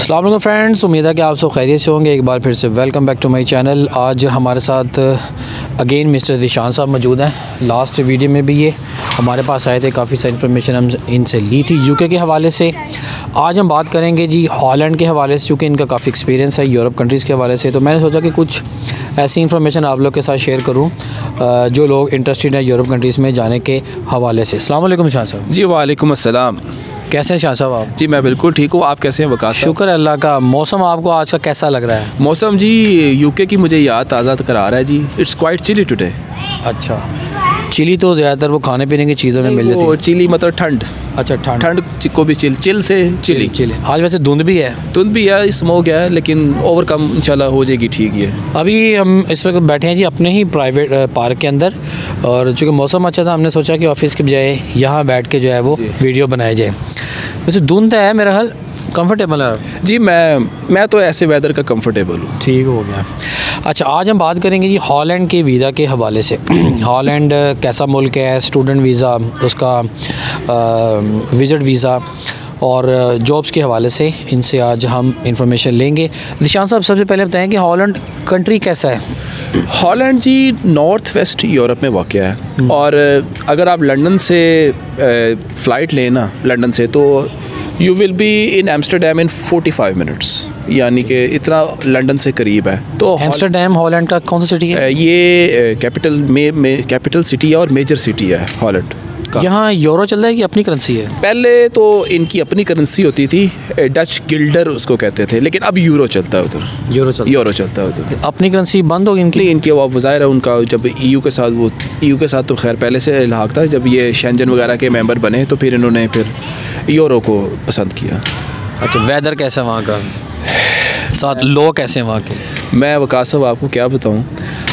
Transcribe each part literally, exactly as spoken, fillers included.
अस्सलाम वालेकुम फ्रेंड्स, उम्मीद है कि आप सब खैरियत से होंगे। एक बार फिर से welcome back to my channel. आज हमारे साथ अगेन मिस्टर ज़ीशान साहब मौजूद हैं। लास्ट वीडियो में भी ये हमारे पास आए थे, काफ़ी सारी इन्फॉर्मेशन हम इनसे ली थी यूके के हवाले से। आज हम बात करेंगे जी हॉलैंड के हवाले से, चूँकि इनका काफ़ी एक्सपीरियंस है यूरोप कंट्रीज़ के हवाले से। तो मैंने सोचा कि कुछ ऐसी इन्फॉर्मेशन आप लोग के साथ शेयर करूँ जो लोग इंटरेस्टेड हैं यूरोप कंट्रीज़ में जाने के हवाले से। अस्सलाम वालेकुम शाह साहब। जी वालेकुम अस्सलाम। कैसे हैं शाह साहब आप? जी मैं बिल्कुल ठीक हूँ, आप कैसे हैं वकास साहब? शुक्र अल्लाह का। मौसम आपको आज का कैसा लग रहा है? मौसम जी यूके की मुझे याद ताज़ा करा रहा है जी। It's quite chilly today. अच्छा, चिली तो ज़्यादातर वो खाने पीने की चीज़ों में मिल जाती है। चिली मतलब ठंड। अच्छा, ठंड ठंड को भी चिल चिल से चिली चिली। आज वैसे धुंध भी है धुंध भी है, स्मोक है, लेकिन ओवरकम इंशाल्लाह हो जाएगी ठीक है। अभी हम इस वक्त बैठे हैं जी अपने ही प्राइवेट पार्क के अंदर, और चूँकि मौसम अच्छा था हमने सोचा कि ऑफिस के बजाय यहाँ बैठ के जो है वो वीडियो बनाया जाए। वैसे धुंध है, मेरा ख्याल कंफर्टेबल है जी। मैं मैं तो ऐसे वेदर का कंफर्टेबल हूँ। ठीक हो गया। अच्छा, आज हम बात करेंगे जी हॉलैंड के वीज़ा के हवाले से। हॉलैंड कैसा मुल्क है, स्टूडेंट वीज़ा, उसका विज़िट वीज़ा और जॉब्स के हवाले से इनसे आज हम इंफॉर्मेशन लेंगे। ज़ीशान साहब, सबसे पहले बताएं कि हॉलैंड कंट्री कैसा है? हॉलैंड जी नॉर्थ वेस्ट यूरोप में वाक़या है, और अगर आप लंदन से फ़्लाइट लें ना लंदन से, तो you will be in Amsterdam in forty five minutes, यानी कि इतना लंदन से करीब है। तो एम्स्टरडैम हॉलैंड का कौन सा सिटी है? ये कैपिटल में, में कैपिटल सिटी है और मेजर सिटी है हॉलैंड। यहाँ यूरो चल रहा है कि अपनी करेंसी है? पहले तो इनकी अपनी करेंसी होती थी, डच गिल्डर उसको कहते थे, लेकिन अब यूरो चलता है उधर। यूरो चलता यूरो चलता है उधर। अपनी करेंसी बंद होगी इनकी? इनकी वो ज़ाहिर है उनका जब ईयू के साथ, वो ईयू के साथ तो खैर पहले से इल्हाक था, जब ये शेंजन वगैरह के मेंबर बने तो फिर इन्होंने फिर यूरो को पसंद किया। अच्छा, वेदर कैसा है वहाँ का, साथ लोग कैसे हैं वहाँ के? मैं वकास साहब आपको क्या बताऊँ,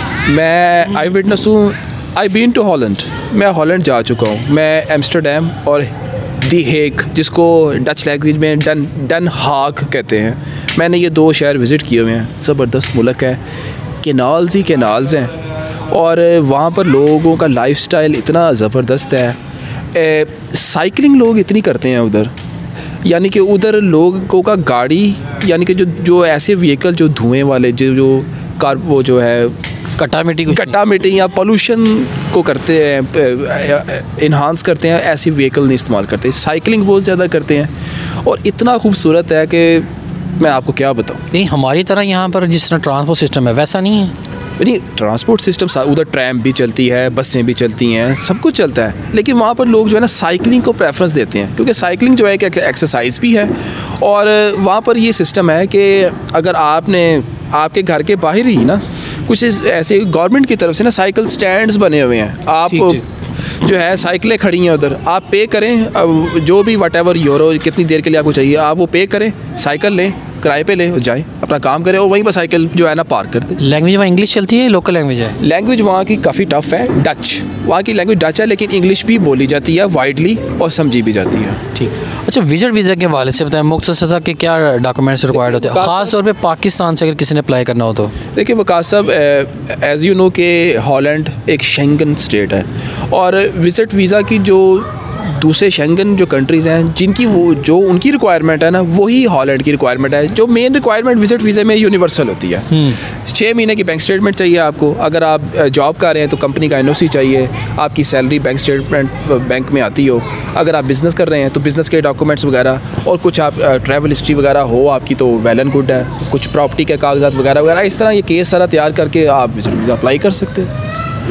मैं आई विटनेस हूँ। आई बीन टू हॉलैंड, मैं हॉलैंड जा चुका हूँ। मैं एम्स्टरडैम और दी हेग, जिसको डच लैंग्वेज में डन डन हाग कहते हैं, मैंने ये दो शहर विज़िट किए हुए हैं। ज़बरदस्त मुल्क है, केनाल्स ही केनाल्स हैं, और वहाँ पर लोगों का लाइफस्टाइल इतना ज़बरदस्त है। साइकिलिंग लोग इतनी करते हैं उधर, यानी कि उधर लोगों का गाड़ी, यानी कि जो जो ऐसे व्हीकल जो धुएँ वाले, जो जो कार, वो जो है कट्टा मिट्टी कट्टा मिट्टी या पोल्यूशन को करते हैं, इन्हांस करते हैं, ऐसी व्हीकल नहीं इस्तेमाल करते। साइकिलिंग बहुत ज़्यादा करते हैं, और इतना खूबसूरत है कि मैं आपको क्या बताऊँ। नहीं, हमारी तरह यहाँ पर जिस तरह ट्रांसपोर्ट सिस्टम है वैसा नहीं है। नहीं, ट्रांसपोर्ट सिस्टम उधर ट्रैम भी चलती है, बसें भी चलती हैं, सब कुछ चलता है, लेकिन वहाँ पर लोग जो है ना साइकिलिंग को प्रेफरेंस देते हैं, क्योंकि साइकिलिंग जो है कि एक्सरसाइज भी है। और वहाँ पर ये सिस्टम है कि अगर आपने आपके घर के बाहर ही ना कुछ ऐसे गवर्नमेंट की तरफ से ना साइकिल स्टैंड्स बने हुए हैं, आप जो है साइकिलें खड़ी हैं उधर, आप पे करें, अब जो भी वट एवर यूरो कितनी देर के लिए आपको चाहिए, आप वो पे करें, साइकिल लें, किराए पे लें, जाएं, अपना काम करें, और वहीं पर साइकिल जो है ना पार्क कर दें। लैंग्वेज वहाँ इंग्लिश चलती है, लोकल लैंग्वेज है? लैंग्वेज वहाँ की काफ़ी टफ है, डच। वहाँ की लैंग्वेज डच है, लेकिन इंग्लिश भी बोली जाती है वाइडली और समझी भी जाती है। ठीक। अच्छा, विज़िट वीज़ा के हवाले से बताएं, मुख्तसर के क्या डॉक्यूमेंट्स रिक्वायर्ड होते हैं, ख़ास तौर पे पाकिस्तान से अगर किसी ने अप्लाई करना हो तो? देखिए वकास साहब, एज़ यू नो कि हॉलैंड एक शेंगन स्टेट है, और विज़िट वीज़ा की जो दूसरे शेंगन जो कंट्रीज़ हैं जिनकी वो जो उनकी रिक्वायरमेंट है ना, वही हॉलैंड की रिक्वायरमेंट है। जो मेन रिक्वायरमेंट विज़िट वीज़ा में यूनिवर्सल होती है। छः महीने की बैंक स्टेटमेंट चाहिए आपको, अगर आप जॉब कर रहे हैं तो कंपनी का एन ओ सी चाहिए, आपकी सैलरी बैंक स्टेटमेंट बैंक में आती हो, अगर आप बिज़नेस कर रहे हैं तो बिज़नेस के डॉक्यूमेंट्स वगैरह, और कुछ आप ट्रैवल हिस्ट्री वगैरह हो आपकी तो वेल एंड गुड है, कुछ प्रॉपर्टी के कागजात वगैरह वगैरह, इस तरह ये केस सारा तैयार करके आप विज़िट वीज़ा अप्लाई कर सकते हैं।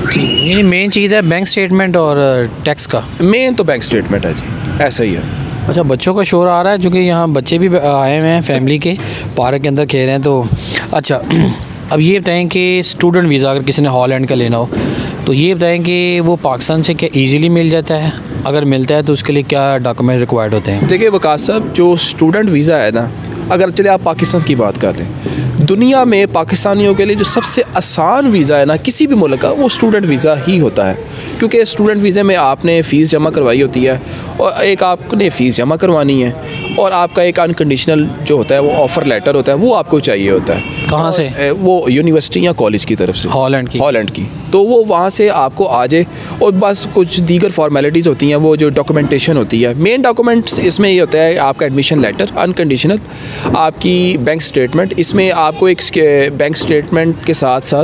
ये मेन चीज़ है बैंक स्टेटमेंट और टैक्स का? मेन तो बैंक स्टेटमेंट है जी, ऐसा ही है। अच्छा, बच्चों का शोर आ रहा है, जो कि यहाँ बच्चे भी आए हुए हैं फैमिली के, पार्क के अंदर खेल रहे हैं। तो अच्छा, अब ये बताएं कि स्टूडेंट वीज़ा अगर किसी ने हॉलैंड का लेना हो, तो ये बताएं कि वो पाकिस्तान से क्या ईज़िली मिल जाता है? अगर मिलता है तो उसके लिए क्या डॉक्यूमेंट रिक्वायर्ड होते हैं? देखिए वकास साहब, जो स्टूडेंट वीज़ा है ना, अगर चले आप पाकिस्तान की बात कर रहे हैं, दुनिया में पाकिस्तानियों के लिए जो सबसे आसान वीज़ा है ना किसी भी मुल्क का, वो स्टूडेंट वीज़ा ही होता है, क्योंकि स्टूडेंट वीज़े में आपने फ़ीस जमा करवाई होती है, और एक आपने फ़ीस जमा करवानी है, और आपका एक अनकंडीशनल जो होता है वो ऑफ़र लेटर होता है, वो आपको चाहिए होता है। कहाँ से? वो यूनिवर्सिटी या कॉलेज की तरफ से, हॉलैंड की हॉलैंड की तो वो वहाँ से आपको आ जाए और बस कुछ दीगर फॉर्मेलिटीज़ होती हैं, वो जो डॉक्यूमेंटेशन होती है। मेन डॉक्यूमेंट्स इसमें ये होता है आपका एडमिशन लेटर अनकंडीशनल, आपकी बैंक स्टेटमेंट, इसमें आपको एक बैंक स्टेटमेंट के साथ साथ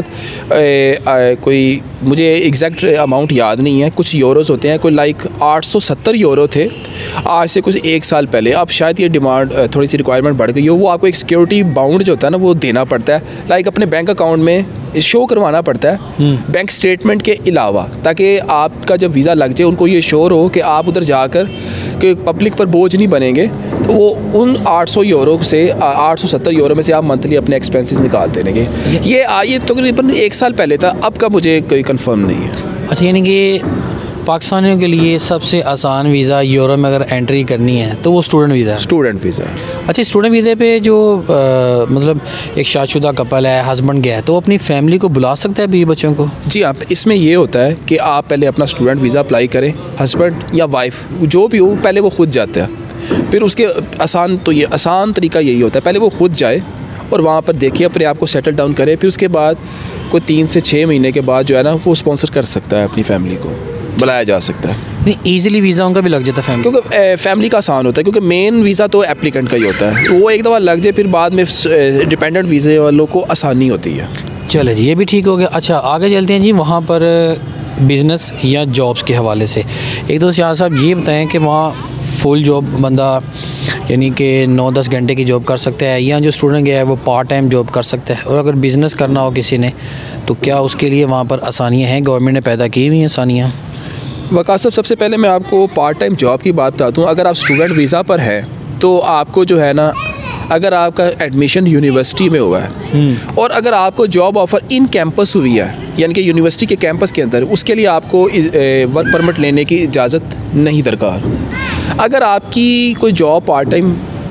ए, आ, कोई मुझे एग्जैक्ट अमाउंट याद नहीं है, कुछ यूरोज़ होते हैं, कोई लाइक आठ सौ सत्तर यूरो थे आज से कुछ एक साल पहले। अब शायद ये डिमांड थोड़ी सी रिक्वायरमेंट बढ़ गई हो, वो आपको एक सिक्योरिटी बाउंड जो होता है ना वो देना पड़ता है, लाइक अपने बैंक अकाउंट में शो करवाना पड़ता है बैंक स्टेटमेंट के अलावा, ताकि आपका जब वीज़ा लग जाए उनको ये श्योर हो कि आप उधर जाकर कि पब्लिक पर बोझ नहीं बनेंगे। तो वो उन आठ सौ यूरो से आठ सौ सत्तर यूरो में से आप मंथली अपने एक्सपेंसेस निकाल देंगे। ये आइए तकरीबन एक साल पहले था, अब का मुझे कोई कंफर्म नहीं है। अच्छा, यानी कि पाकिस्तानियों के लिए सबसे आसान वीज़ा यूरोप में अगर एंट्री करनी है तो वो स्टूडेंट वीज़ा है। Student visa. अच्छा, स्टूडेंट वीज़े पे जो आ, मतलब एक शादीशुदा कपल है, हस्बैंड गया है, तो अपनी फैमिली को बुला सकता है बीवी बच्चों को? जी हाँ, इसमें ये होता है कि आप पहले अपना स्टूडेंट वीज़ा अप्लाई करें, हस्बैंड या वाइफ जो भी हो पहले वो खुद जाते हैं, फिर उसके आसान तो ये आसान तरीका यही होता है, पहले वो खुद जाए और वहाँ पर देखिए अपने आप को सेटल डाउन करे, फिर उसके बाद कोई तीन से छः महीने के बाद जो है ना वो स्पॉन्सर कर सकता है, अपनी फैमिली को बुलाया जा सकता है। नहीं, ईजिली वीज़ा उनका भी लग जाता है फैमिली, क्योंकि फैमिली का आसान होता है, क्योंकि मेन वीज़ा तो एप्लीकेंट का ही होता है, वो एक दफ़ा लग जाए फिर बाद में डिपेंडेंट वीज़े वालों को आसानी होती है। चले जी, ये भी ठीक हो गया। अच्छा, आगे चलते हैं जी, वहाँ पर बिज़नेस या जॉब्स के हवाले से एक तो शाह साहब ये बताएं कि वहाँ फुल जॉब बंदा यानी कि नौ दस घंटे की जॉब कर सकता है, या जो स्टूडेंट गया है वो पार्ट टाइम जॉब कर सकता है, और अगर बिज़नेस करना हो किसी ने तो क्या उसके लिए वहाँ पर आसानियाँ हैं, गवर्नमेंट ने पैदा की हुई आसानियाँ? वक़ास साहब, सबसे पहले मैं आपको पार्ट टाइम जॉब की बात बताता हूँ। अगर आप स्टूडेंट वीज़ा पर है तो आपको जो है ना, अगर आपका एडमिशन यूनिवर्सिटी में हुआ है और अगर आपको जॉब ऑफ़र इन कैंपस हुई है, यानी कि यूनिवर्सिटी के कैंपस के अंदर, उसके लिए आपको वर्क परमिट लेने की इजाज़त नहीं दरकार। अगर आपकी कोई job part time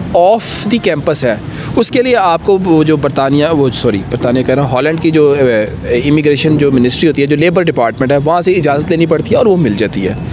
off the campus है, उसके लिए आपको वो जो बरतानिया वो सॉरी बरतानिया कह रहा हूँ हॉलैंड की जो इमिग्रेशन जो मिनिस्ट्री होती है, जो लेबर डिपार्टमेंट है, वहाँ से इजाज़त लेनी पड़ती है और वो मिल जाती है।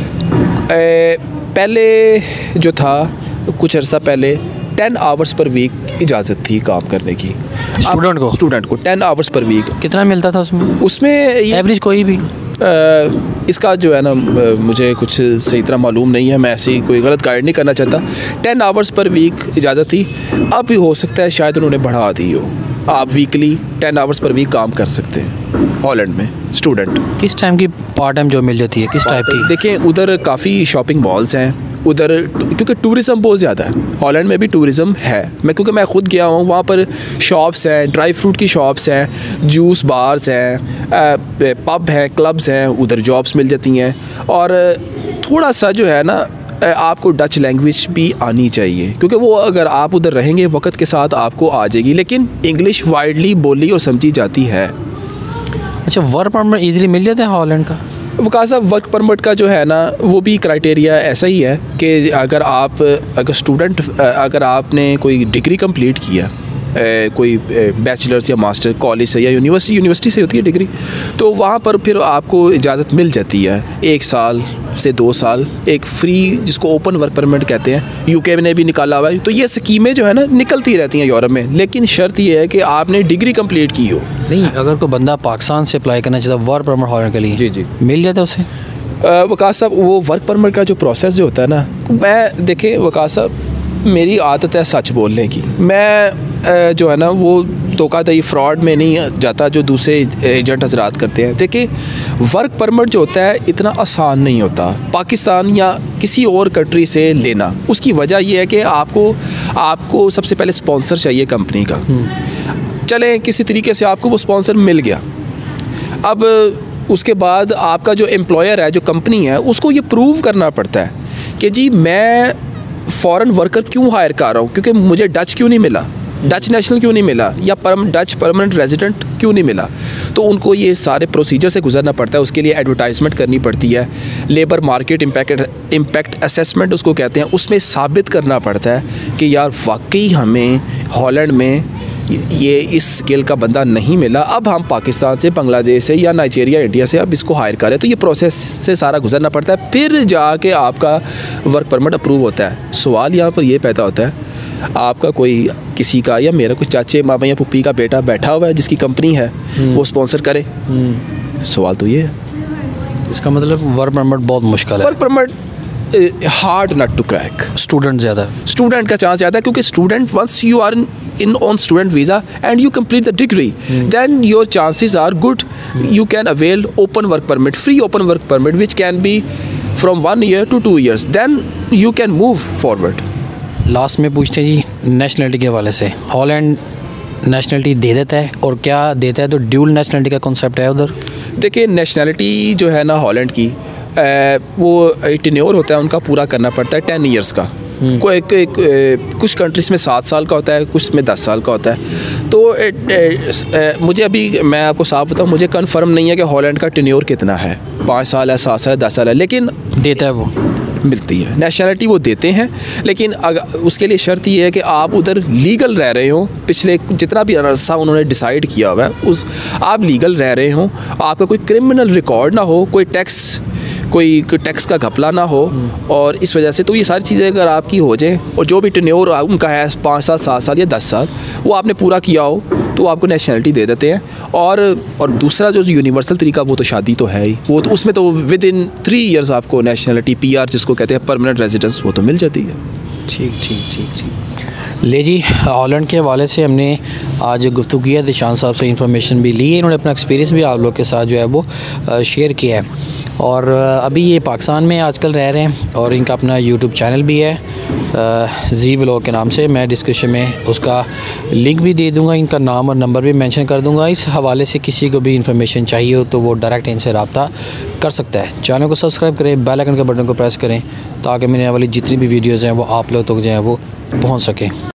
पहले जो था कुछ अर्सा पहले टेन आवर्स पर वीक इजाज़त थी काम करने की स्टूडेंट को स्टूडेंट को टेन आवर्स पर वीक। कितना मिलता था उसमें? उसमें एवरेज कोई भी आ, इसका जो है ना मुझे कुछ सही तरह मालूम नहीं है, मैं ऐसी कोई गलत गाइड नहीं करना चाहता। टेन आवर्स पर वीक इजाज़त थी, अब भी हो सकता है शायद उन्होंने बढ़ा दी हो, आप weekly ten hours per week काम कर सकते हैं हॉलैंड में स्टूडेंट। किस टाइम की पार्ट टाइम जॉब मिल जाती है, किस टाइप की? देखिए, उधर काफ़ी शॉपिंग मॉल्स हैं उधर, क्योंकि टूरिज़म बहुत ज़्यादा है हॉलैंड में भी, टूरिज़म है। मैं क्योंकि मैं खुद गया हूँ वहाँ पर, शॉप्स हैं, ड्राई फ्रूट की शॉप्स हैं, जूस बार्स हैं, पब हैं, क्लब्स हैं, उधर जॉब्स मिल जाती हैं। और थोड़ा सा जो है ना आपको डच लैंग्वेज भी आनी चाहिए, क्योंकि वो अगर आप उधर रहेंगे वक्त के साथ आपको आ जाएगी, लेकिन इंग्लिश वाइडली बोली और समझी जाती है। अच्छा, वर्क परमिट ईजिली मिल जाता है हॉलैंड का? वकास साहब, वर्क परमिट का जो है ना वो भी क्राइटेरिया ऐसा ही है कि अगर आप अगर स्टूडेंट अगर आपने कोई डिग्री कंप्लीट किया, कोई बैचलर्स या मास्टर कॉलेज से या यूनिवर्सिटी यूनिवर्सिटी से होती है डिग्री, तो वहाँ पर फिर आपको इजाज़त मिल जाती है एक साल से दो साल, एक फ्री जिसको ओपन वर्क परमिट कहते हैं, यूके ने भी निकाला हुआ है। तो ये स्कीमें जो है ना निकलती रहती हैं यूरोप में, लेकिन शर्त ये है कि आपने डिग्री कंप्लीट की हो। नहीं, अगर कोई बंदा पाकिस्तान से अप्लाई करना चाहता है वर्क परमिट होने के लिए, जी जी मिल जाता है उसे? वकास साहब, वो वर्क परमिट का जो प्रोसेस जो होता है ना, मैं देखें वकास साहब, मेरी आदत है सच बोलने की। मैं जो है ना वो धोखाधड़ी फ्रॉड में नहीं जाता जो दूसरे एजेंट हजरात करते हैं। देखिए, वर्क परमिट जो होता है इतना आसान नहीं होता पाकिस्तान या किसी और कंट्री से लेना। उसकी वजह यह है कि आपको आपको सबसे पहले स्पॉन्सर चाहिए कंपनी का। चलें किसी तरीके से आपको वो स्पॉन्सर मिल गया, अब उसके बाद आपका जो एम्प्लॉयर है, जो कंपनी है, उसको ये प्रूव करना पड़ता है कि जी मैं फ़ॉरेन वर्कर क्यों हायर कर रहा हूँ, क्योंकि मुझे डच क्यों नहीं मिला, डच नेशनल क्यों नहीं मिला, या परम डच परमानेंट रेजिडेंट क्यों नहीं मिला। तो उनको ये सारे प्रोसीजर से गुजरना पड़ता है। उसके लिए एडवर्टाइजमेंट करनी पड़ती है, labour market impact impact assessment उसको कहते हैं। उसमें साबित करना पड़ता है कि यार वाकई हमें हॉलैंड में ये इस स्केल का बंदा नहीं मिला, अब हम पाकिस्तान से, बांग्लादेश से या नाइजीरिया, इंडिया से अब इसको हायर करें। तो ये प्रोसेस से सारा गुजरना पड़ता है, फिर जाके आपका वर्क परमिट अप्रूव होता है। सवाल यहाँ पर ये पैदा होता है आपका कोई किसी का या मेरा कोई चाचे मामा या पुप्पी का बेटा बैठा हुआ है जिसकी कंपनी है, वो स्पॉन्सर करे? सवाल तो ये है। इसका मतलब वर्क परमिट बहुत मुश्किल है। Work permit hard nut to crack. Student ज़्यादा स्टूडेंट का चांस ज़्यादा है, क्योंकि student once you are in on student visa and you complete the degree, hmm. then your chances are good. hmm. You can avail open work permit, free open work permit, which can be from one year to two years. Then you can move forward. Last में पूछते हैं जी nationality के हवाले से, Holland nationality दे देता है और क्या देता है? तो ड्यूल नेशनलिटी का कॉन्सेप्ट है उधर। देखिए नेशनलिटी जो है ना हॉलैंड की, ए, वो टेन्योर होता है उनका पूरा करना पड़ता है टेन ईयर्स का। कोई एक, एक, एक, कुछ कंट्रीज़ में सात साल का होता है, कुछ में दस साल का होता है। तो ए, ए, ए, मुझे अभी मैं आपको साफ बताऊँ, मुझे कंफर्म नहीं है कि हॉलैंड का टेन्योर कितना है, पाँच साल है, सात साल है, दस साल है, लेकिन देता है, वो मिलती है नेशनलिटी, वो देते हैं। लेकिन अगर उसके लिए शर्त ये है कि आप उधर लीगल रह रहे हो, पिछले जितना भी अरसा उन्होंने डिसाइड किया हुआ है उस आप लीगल रह रहे हो, आपका कोई क्रिमिनल रिकॉर्ड ना हो, कोई टैक्स कोई टैक्स का घपला ना हो, और इस वजह से तो ये सारी चीज़ें अगर आपकी हो जाए और जो भी टेन्योर उनका है पाँच साल सात साल या दस साल वो आपने पूरा किया हो तो आपको नेशनलिटी दे देते हैं। और और दूसरा जो यूनिवर्सल तरीका वो तो शादी तो है ही, वो तो उसमें तो विद इन थ्री इयर्स आपको नेशनलिटी पीआर जिसको कहते हैं परमानेंट रेजिडेंस वो तो मिल जाती है। ठीक ठीक ठीक ठीक ले जी, हॉलैंड के हवाले से हमने आज गुफ्तगू किया, दिशान साहब से इंफॉर्मेशन भी ली है, इन्होंने अपना एक्सपीरियंस भी आप लोग के साथ जो है वो शेयर किया है। और अभी ये पाकिस्तान में आजकल रह रहे हैं और इनका अपना यूट्यूब चैनल भी है जी व्लॉग के नाम से, मैं डिस्क्रिप्शन में उसका लिंक भी दे दूंगा, इनका नाम और नंबर भी मेंशन कर दूंगा। इस हवाले से किसी को भी इंफॉर्मेशन चाहिए हो तो वो डायरेक्ट इनसे रब्ता कर सकता है। चैनल को सब्सक्राइब करें, बेल आइकन के बटन को प्रेस करें ताकि मेरे वाली जितनी भी वीडियोज़ हैं वो आप लोग तक जो है वो पहुँच सकें।